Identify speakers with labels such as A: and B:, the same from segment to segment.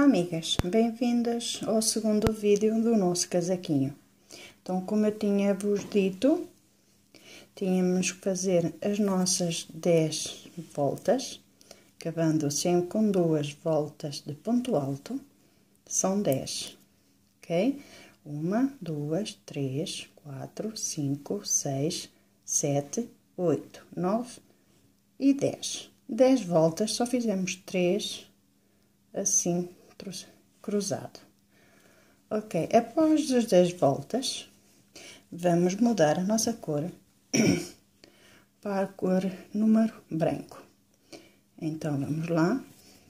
A: amigas, bem-vindas ao segundo vídeo do nosso casaquinho. Então, como eu tinha vos dito, tínhamos que fazer as nossas 10 voltas, acabando sempre com 2 voltas de ponto alto, são 10, ok? 1, 2, 3, 4, 5, 6, 7, 8, 9 e 10. 10 voltas, só fizemos 3 assim, cruzado. Ok, após as 10 voltas, vamos mudar a nossa cor para a cor número branco. Então, vamos lá.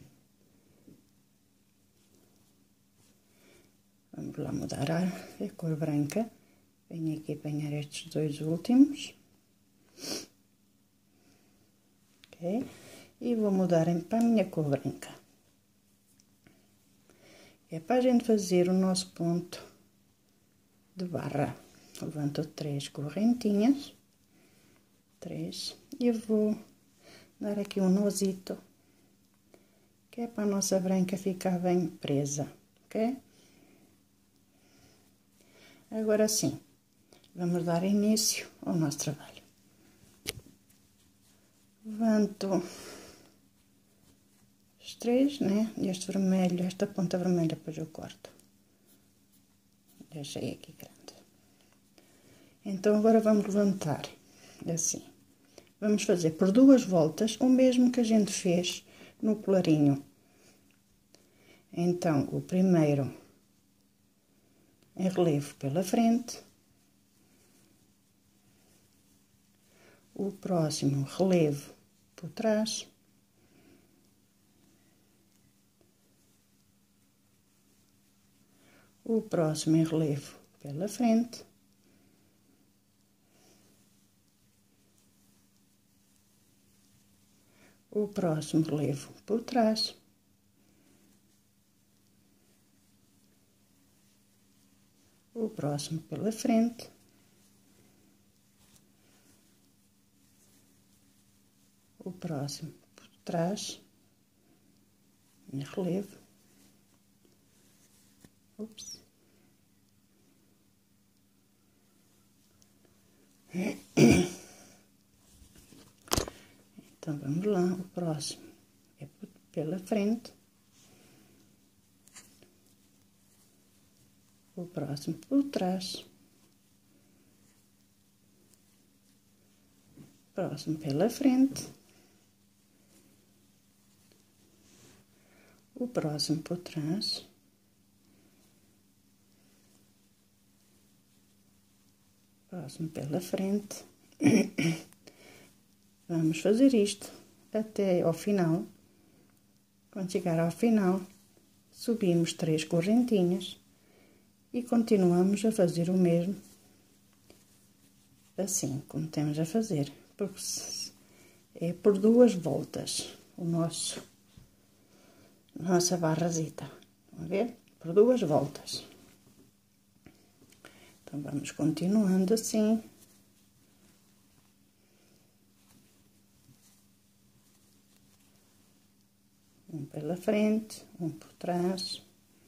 A: Vamos lá mudar a cor branca. Venho aqui apanhar estes dois últimos. Ok? E vou mudar para a minha cor branca. É para a gente fazer o nosso ponto de barra. Levanto 3 correntinhas. 3. E vou dar aqui um nozito, que é para a nossa branca ficar bem presa, ok? Agora sim, vamos dar início ao nosso trabalho. Levanto os 3, né? Este vermelho, esta ponta vermelha, depois eu corto. Deixei aqui grande. Então, agora vamos levantar assim. Vamos fazer por 2 voltas o mesmo que a gente fez no colarinho. Então, o primeiro em relevo pela frente. O próximo relevo por trás. O próximo em relevo pela frente. O próximo relevo por trás. O próximo pela frente. O próximo por trás. Em relevo. Ups. Então, vamos lá, o próximo é pela frente, o próximo por trás, o próximo pela frente, o próximo por trás, o próximo pela frente. Vamos fazer isto até ao final. Quando chegar ao final, subimos 3 correntinhas e continuamos a fazer o mesmo, assim como temos a fazer, porque é por 2 voltas o nossa barrazita. Vamos ver? Por 2 voltas. Então, vamos continuando assim. Um pela frente, um por trás.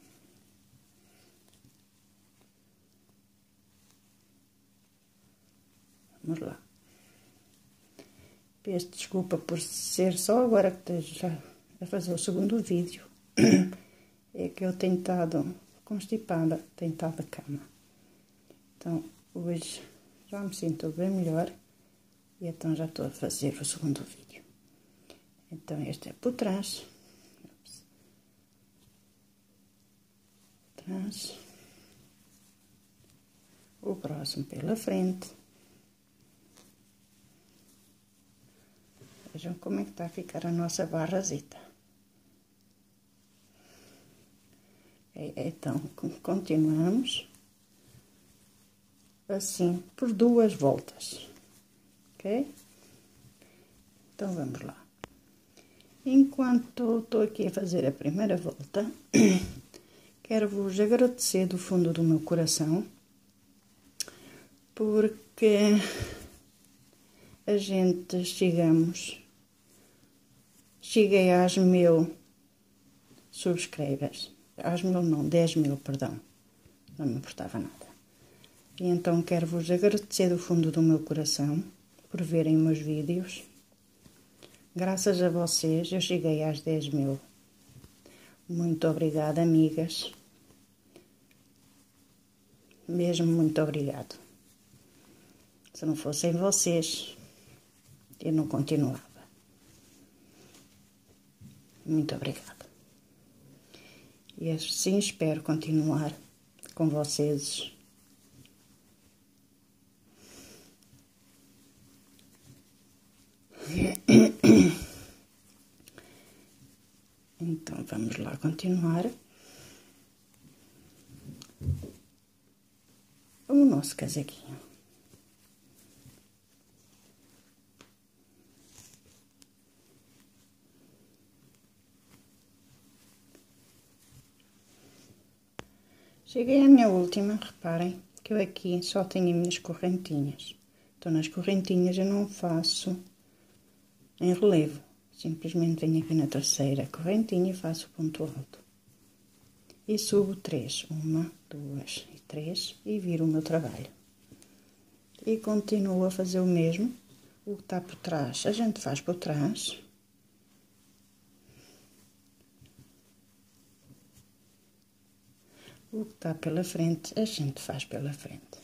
A: Vamos lá. Peço desculpa por ser só agora que esteja a fazer o segundo vídeo. É que eu tenho estado constipada, tenho estado da cama. Então, hoje já me sinto bem melhor. E então já estou a fazer o segundo vídeo. Então, este é por trás. Trás. O próximo pela frente. Vejam como é que está a ficar a nossa barrazita. Então, continuamos assim por 2 voltas, ok? Então, vamos lá. Enquanto estou aqui a fazer a primeira volta, quero-vos agradecer do fundo do meu coração, porque a gente cheguei às 1000 subscribers, às 1000 não, 10.000, perdão. Não me importava nada. E então quero-vos agradecer do fundo do meu coração por verem meus vídeos. Graças a vocês eu cheguei às 10.000. Muito obrigada, amigas. Mesmo muito obrigado. Se não fossem vocês, eu não continuava. Muito obrigada. E assim espero continuar com vocês. Então, vamos lá continuar o nosso casaquinho. Cheguei à minha última, reparem que eu aqui só tenho as minhas correntinhas. Então, nas correntinhas eu não faço em relevo. Simplesmente venho aqui na terceira correntinha e faço o ponto alto. E subo 3. 1, 2 e 3 e viro o meu trabalho. E continuo a fazer o mesmo. O que está por trás, a gente faz por trás. O que está pela frente, a gente faz pela frente.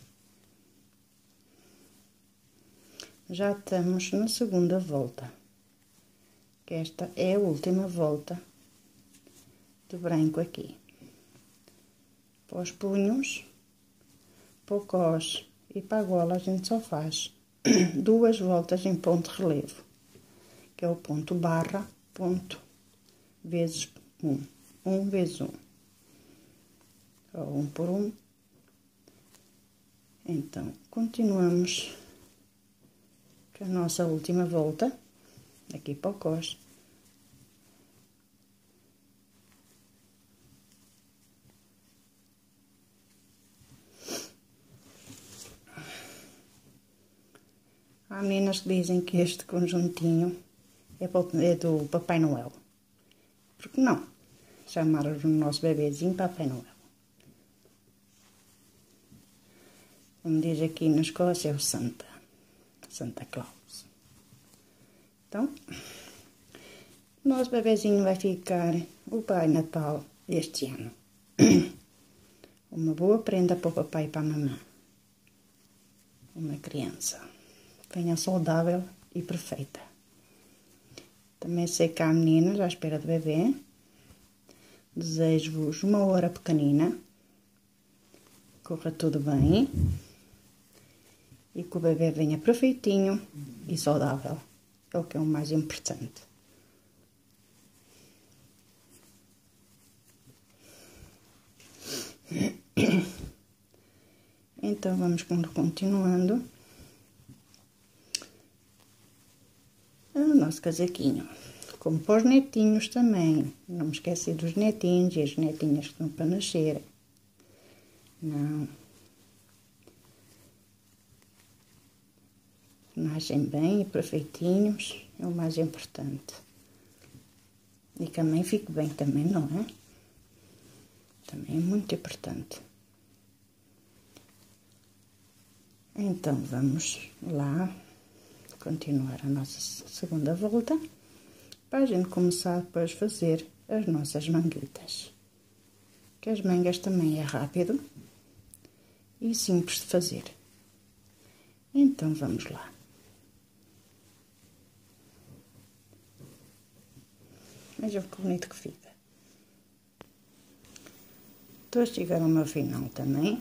A: Já estamos na segunda volta. Que esta é a última volta do branco aqui. Para os punhos, para o cós e para a gola a gente só faz 2 voltas em ponto relevo, que é o ponto barra, ponto, vezes 1, 1 vezes 1, ou 1 por 1. Então, continuamos com a nossa última volta, aqui para o cós. Há meninas que dizem que este conjuntinho é do Papai Noel. Porque não? Chamar o nosso bebezinho Papai Noel. Como diz aqui na Escócia, é o Santa Claus. Então, o nosso bebezinho vai ficar o Pai Natal este ano. Uma boa prenda para o papai e para a mamãe. Uma criança. Venha saudável e perfeita. Também sei que há meninas à espera de bebê. Desejo-vos uma hora pequenina. Corra tudo bem. E que o bebê venha perfeitinho e saudável. É o que é o mais importante. Então, vamos continuando o nosso casaquinho. Como para os netinhos também. Não me esqueci dos netinhos e as netinhas que estão para nascer. Não. Nascem bem e perfeitinhos. É o mais importante. E que a mãe fique bem também, não é? Também é muito importante. Então, vamos lá continuar a nossa segunda volta, para a gente começar depois a fazer as nossas manguitas. Que as mangas também é rápido e simples de fazer. Então, vamos lá. Vejam que bonito que fica. Estou a chegar ao meu final também.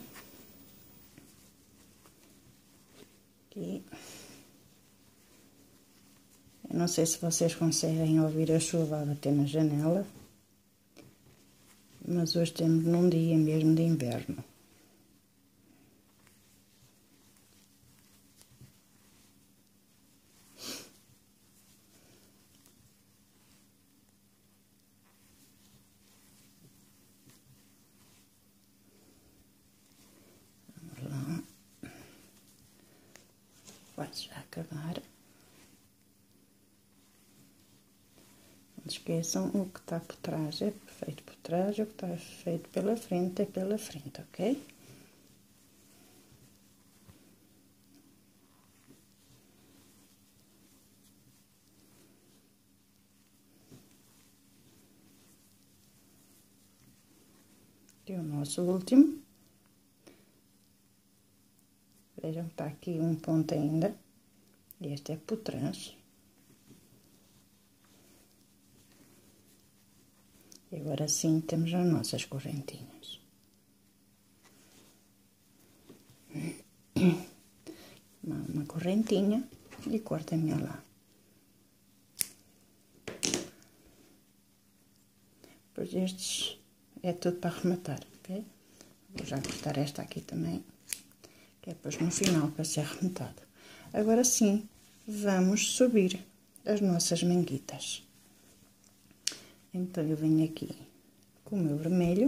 A: Aqui. Eu não sei se vocês conseguem ouvir a chuva a bater na janela, mas hoje temos num dia mesmo de inverno. Vamos lá. Vai já acabar. se esqueçam, o que está por trás é feito por trás, o que está feito pela frente é pela frente, ok? E o nosso último. Vejam, está aqui um ponto ainda. Este é por trás. E agora sim temos as nossas correntinhas. Uma correntinha e cortem-me lá. Pois estes é tudo para arrematar, ok? Vou já cortar esta aqui também, que é depois no final para ser arrematado. Agora sim, vamos subir as nossas manguitas. Então, eu venho aqui com o meu vermelho.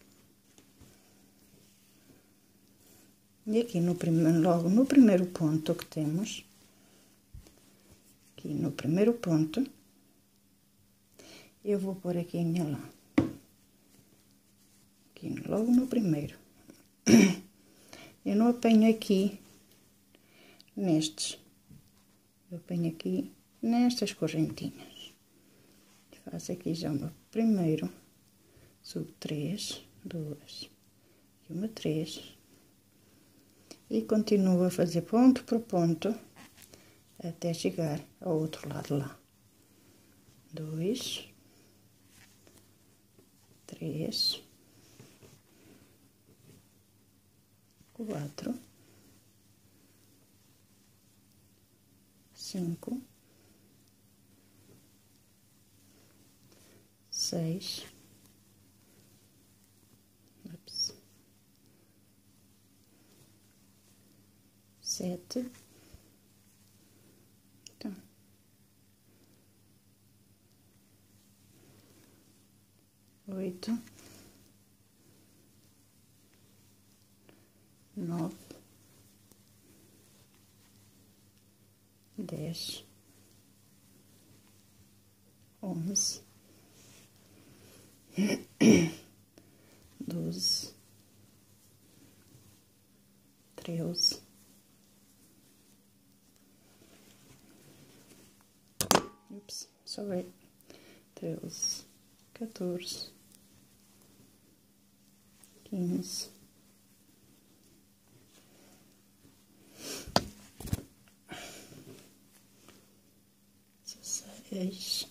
A: E aqui logo no primeiro ponto que temos, aqui no primeiro ponto, eu vou pôr aqui a minha lã. Aqui logo no primeiro. Eu não apanho aqui nestes. Eu apanho aqui nestas correntinhas. Faço aqui já o meu primeiro, subo 3, 2 e uma 3 e continuo a fazer ponto por ponto até chegar ao outro lado lá. 2, 3, 4, 5, 6, 7, então, 8, 9, 10, 11, 12, 13, 13, 14, 15, 16,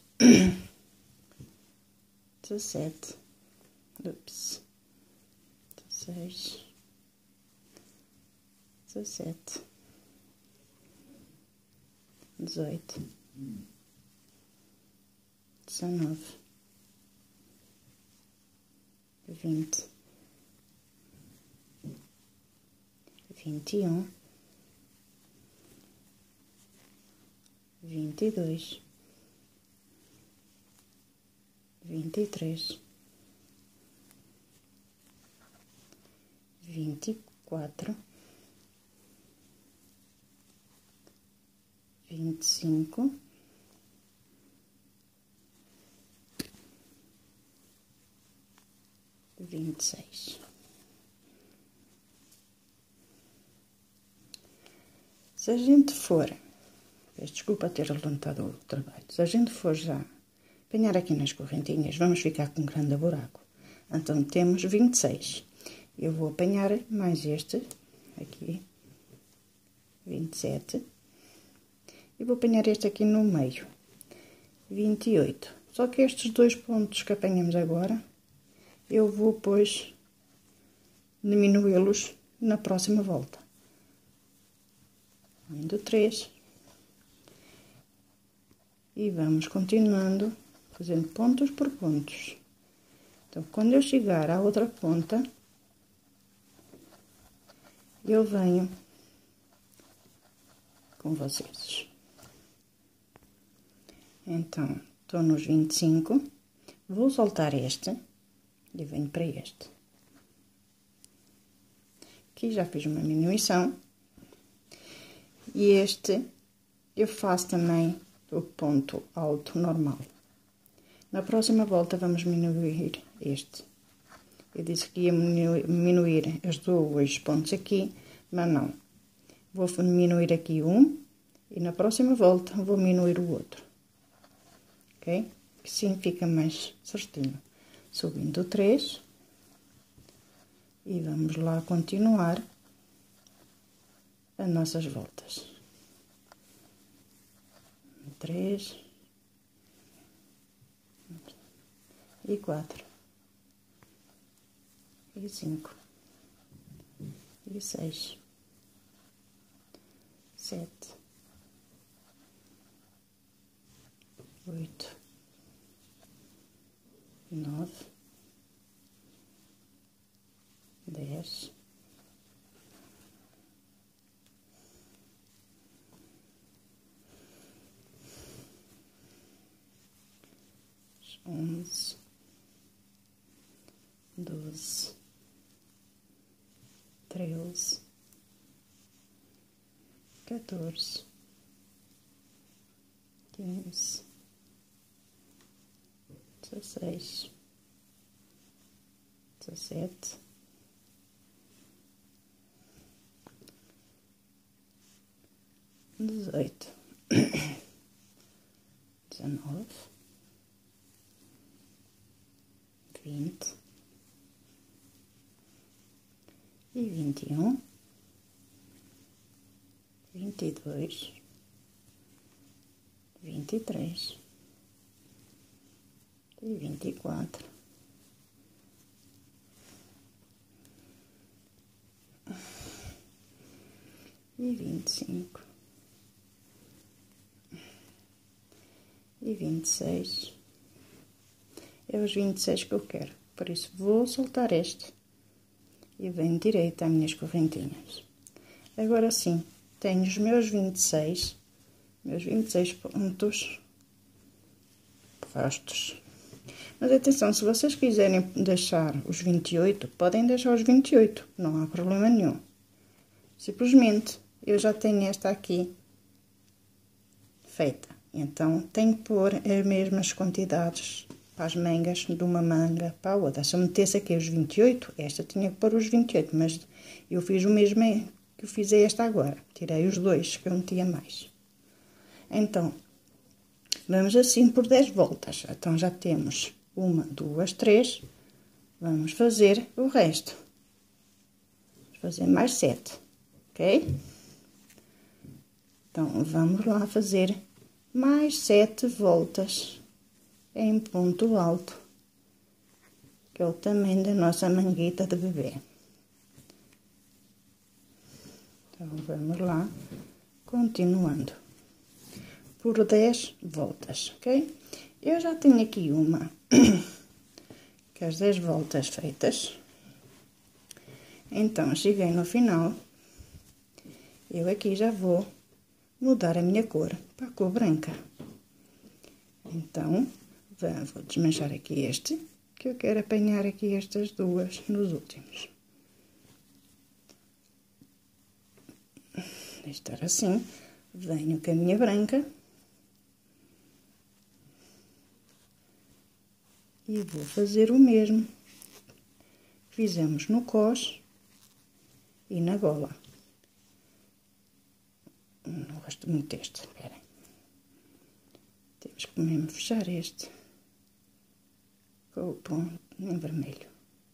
A: 17, 16, 17, 18, 19, 20, 21, 22, 23, 24, 25, 26. Se a gente for, peço desculpa ter levantado o trabalho, se a gente for já apanhar aqui nas correntinhas, vamos ficar com um grande buraco. Então, temos 26. Eu vou apanhar mais este, aqui, 27. E vou apanhar este aqui no meio, 28. Só que estes dois pontos que apanhamos agora, eu vou, pois, diminuí-los na próxima volta. Indo 3. E vamos continuando, fazendo pontos por pontos. Então, quando eu chegar à outra ponta, eu venho com vocês. Então, estou nos 25, vou soltar este e venho para este. Aqui já fiz uma diminuição. E este eu faço também o ponto alto normal. Na próxima volta vamos diminuir este. Eu disse que ia diminuir os dois pontos aqui, mas não. Vou diminuir aqui um e na próxima volta vou diminuir o outro. Ok? Que assim fica mais certinho. Subindo 3. E vamos lá continuar as nossas voltas. 3 e 4 e 5 e 6, 7, 8, 9, 10, 11, 12, 13, 14, 15, 16, 17, 18, 19, 20 e 21, 22, 23 e 24, e 25 e 26. É os 26 que eu quero, por isso vou soltar este e venho direito às minhas correntinhas. Agora sim, tenho os meus 26 pontos postos. Mas atenção, se vocês quiserem deixar os 28, podem deixar os 28, não há problema nenhum. Simplesmente, eu já tenho esta aqui feita, então tenho que pôr as mesmas quantidades para as mangas de uma manga para a outra. Se eu metesse aqui os 28, esta tinha que pôr os 28, mas eu fiz o mesmo que eu fiz esta agora. Tirei os dois que eu metia mais. Então, vamos assim por 10 voltas. Então, já temos 1, 2, 3. Vamos fazer o resto. Vamos fazer mais 7, ok? Então, vamos lá fazer mais 7 voltas em ponto alto, que é o tamanho da nossa manguita de bebê. Então, vamos lá, continuando, por 10 voltas, ok? Eu já tenho aqui uma, que as 10 voltas feitas. Então, cheguei no final, eu aqui já vou mudar a minha cor para a cor branca. Então, vou desmanchar aqui este, que eu quero apanhar aqui estas duas nos últimos. Estar assim, venho com a minha branca e vou fazer o mesmo que fizemos no cós e na gola. Não gosto muito deste, esperem. Temos que mesmo fechar este com o ponto em vermelho.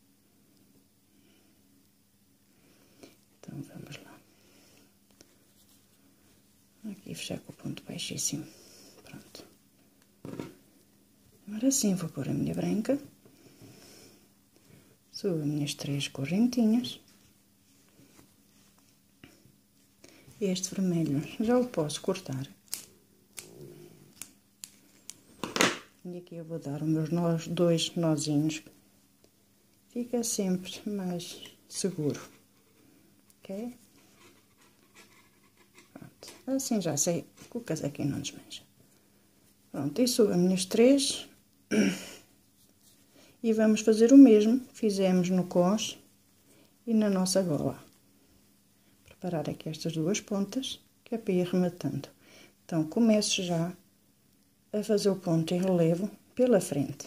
A: Então, vamos lá. Aqui fechar com o ponto baixíssimo. Pronto. Agora sim, vou pôr a minha branca. Subo as minhas 3 correntinhas. Este vermelho já o posso cortar. E aqui eu vou dar os meus 2 nozinhos. Fica sempre mais seguro. Ok? Pronto. Assim já sei que o casaquinho não desmancha. Pronto, e subo as minhas 3. E vamos fazer o mesmo que fizemos no cós e na nossa gola. Preparar aqui estas 2 pontas, que é para ir rematando. Então, começo já a fazer o ponto em relevo, pela frente.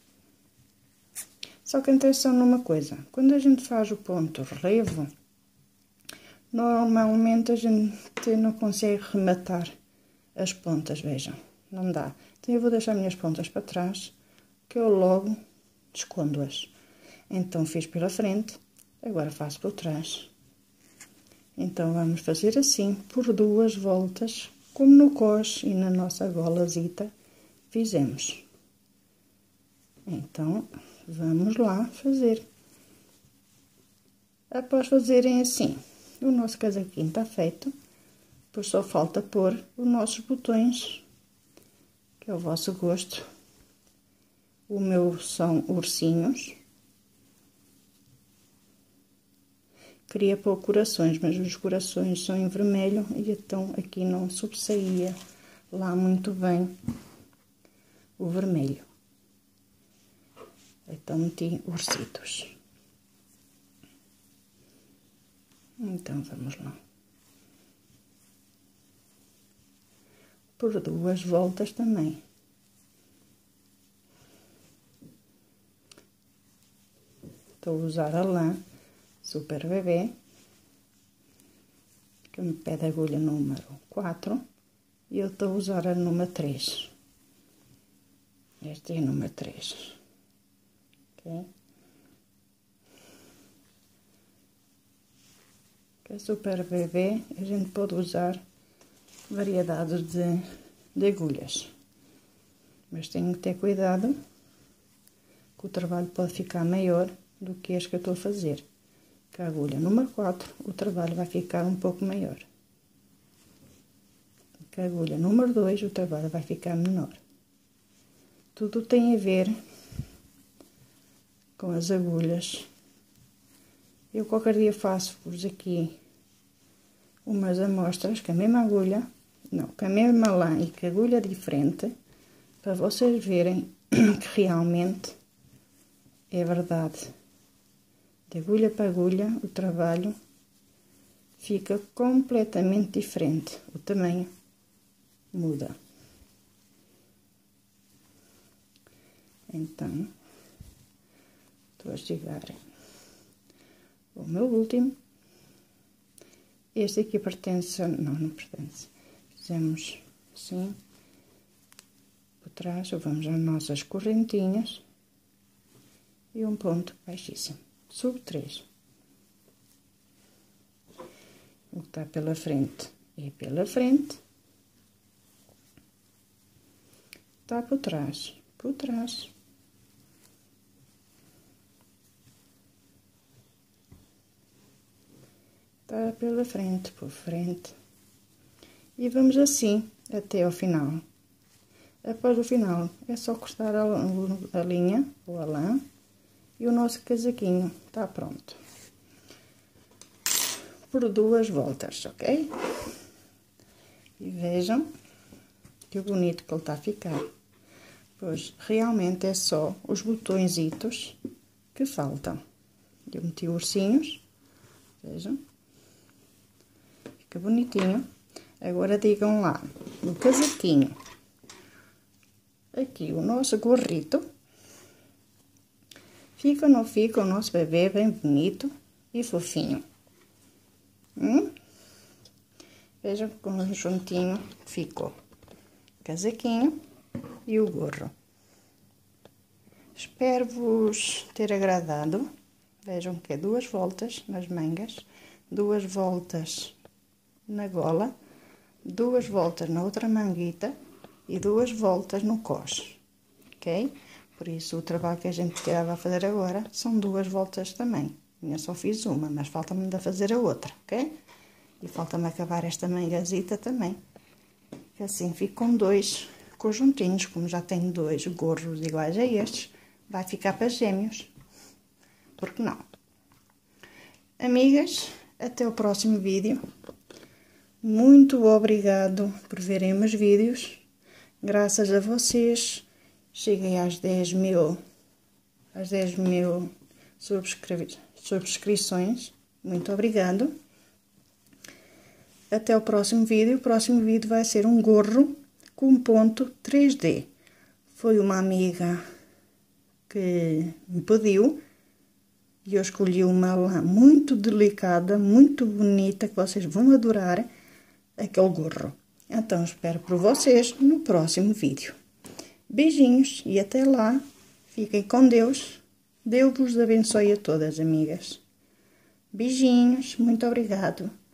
A: Só que atenção numa coisa, quando a gente faz o ponto relevo, normalmente a gente não consegue rematar as pontas, vejam, não dá. Então eu vou deixar as minhas pontas para trás, que eu logo escondo-as. Então fiz pela frente, agora faço por trás. Então vamos fazer assim por 2 voltas, como no cos e na nossa golazita fizemos. Então vamos lá fazer. Após fazerem assim, o nosso casaquinho está feito, pois só falta pôr os nossos botões, que é o vosso gosto. O meu são ursinhos. Queria pôr corações, mas os corações são em vermelho e então aqui não sobressaía lá muito bem o vermelho. Então meti ursitos. Então vamos lá. Por 2 voltas também. Estou a usar a lã Super Bebê, que me pede a agulha número 4, e eu estou a usar a número 3. Esta é a número 3. Ok? Que a Super Bebê a gente pode usar variedades de agulhas, mas tenho que ter cuidado, que o trabalho pode ficar maior do que este que eu estou a fazer. Com a agulha número 4, o trabalho vai ficar um pouco maior. Com a agulha número 2, o trabalho vai ficar menor. Tudo tem a ver com as agulhas. Eu qualquer dia faço-vos aqui umas amostras com a mesma agulha, não, com a mesma lã e com a agulha diferente, para vocês verem que realmente é verdade. De agulha para agulha, o trabalho fica completamente diferente. O tamanho muda. Então, estou a chegar ao meu último. Este aqui pertence, não pertence. Fizemos assim, por trás, vamos às nossas correntinhas e um ponto baixíssimo. Subo 3. O que está pela frente é pela frente. Está por trás, por trás. Está pela frente, por frente. E vamos assim até ao final. Após o final, é só cortar a linha ou a lã. E o nosso casaquinho está pronto. Por 2 voltas, ok? E vejam que bonito que ele está a ficar. Pois realmente é só os botõezitos que faltam. Eu meti ursinhos, vejam. Fica bonitinho. Agora digam lá, no casaquinho, aqui o nosso gorrito. Fica ou não fica o nosso bebê bem bonito e fofinho? Vejam que conjuntinho ficou. Casaquinho e o gorro. Espero-vos ter agradado. Vejam que é 2 voltas nas mangas, 2 voltas na gola, 2 voltas na outra manguita e 2 voltas no cos, ok? Por isso, o trabalho que a gente estava a fazer agora são 2 voltas também. Eu só fiz uma, mas falta-me de fazer a outra, ok? E falta-me acabar esta mangazita também. Que assim fico com 2 conjuntinhos, como já tenho 2 gorros iguais a estes, vai ficar para gêmeos. Por que não? Amigas, até o próximo vídeo. Muito obrigado por verem meus vídeos. Graças a vocês, cheguei às 10.000 subscrições. Muito obrigado. Até o próximo vídeo. O próximo vídeo vai ser um gorro com ponto 3D. foi uma amiga que me pediu e eu escolhi uma lã muito delicada, muito bonita, que vocês vão adorar, aquele gorro. Então, espero por vocês no próximo vídeo. Beijinhos e até lá. Fiquem com Deus. Deus vos abençoe a todas, amigas. Beijinhos, muito obrigado.